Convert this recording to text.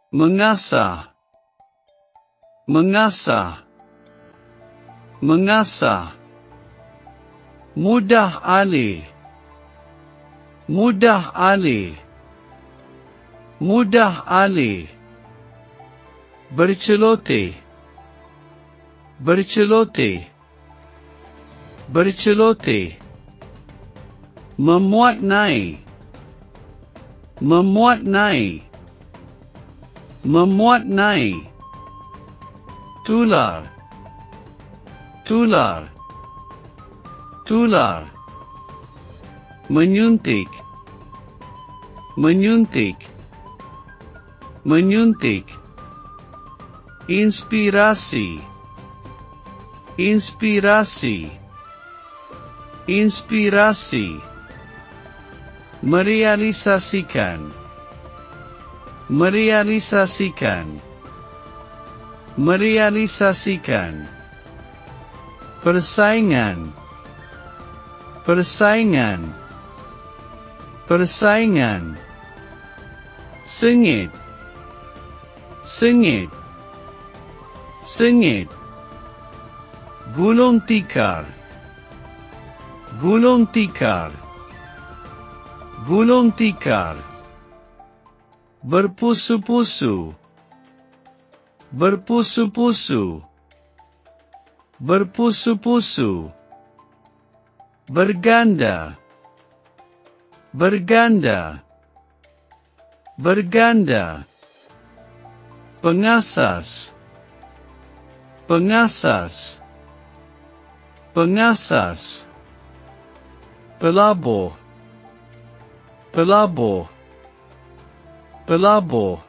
mengasah, mengasah, mengasah, mudah alih, mudah alih, mudah alih, berceloteh, berceloteh, berceloteh, memuat naik, memuat naik, memuat naik, tular, tular, tular, menyuntik, menyuntik, menyuntik, inspirasi, inspirasi, inspirasi, merealisasikan, merealisasikan, merealisasikan, persaingan, persaingan, persaingan, sengit, sengit, sengit, gulung tikar, gulung tikar, gulung tikar, berpusu-pusu, berpusu-pusu, berpusu-pusu, berganda, berganda, berganda, pengasas, pengasas, pengasas, pelabur, pelabur, pelabur,